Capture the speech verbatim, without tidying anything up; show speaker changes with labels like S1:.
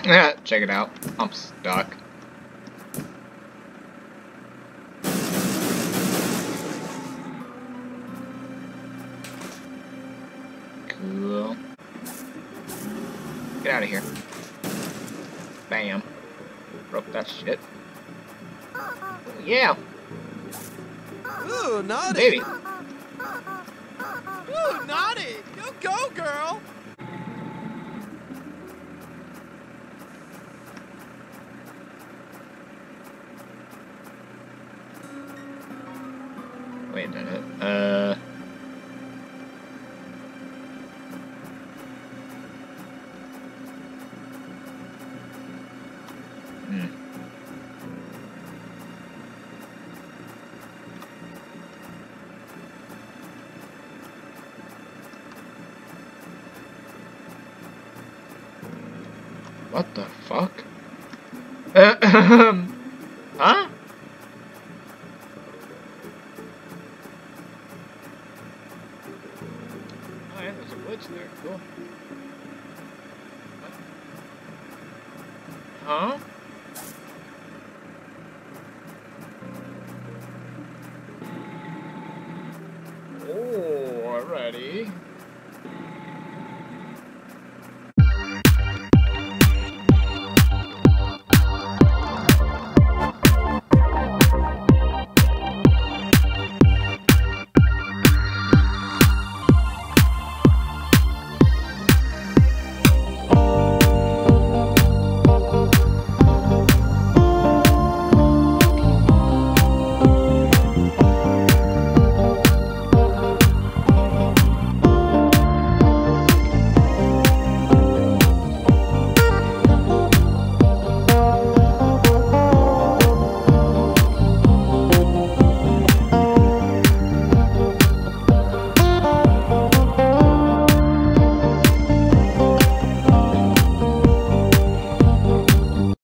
S1: Yeah, check it out. I'm stuck. Cool. Get out of here. Bam. Broke that shit. Oh, yeah.
S2: Ooh, naughty.
S1: Baby.
S2: Ooh, naughty. You go, girl.
S1: Wait a minute. Uh. Hmm. What the fuck? Uh, huh? Oh yeah, there's a glitch there. Cool. Huh? Oh, alrighty.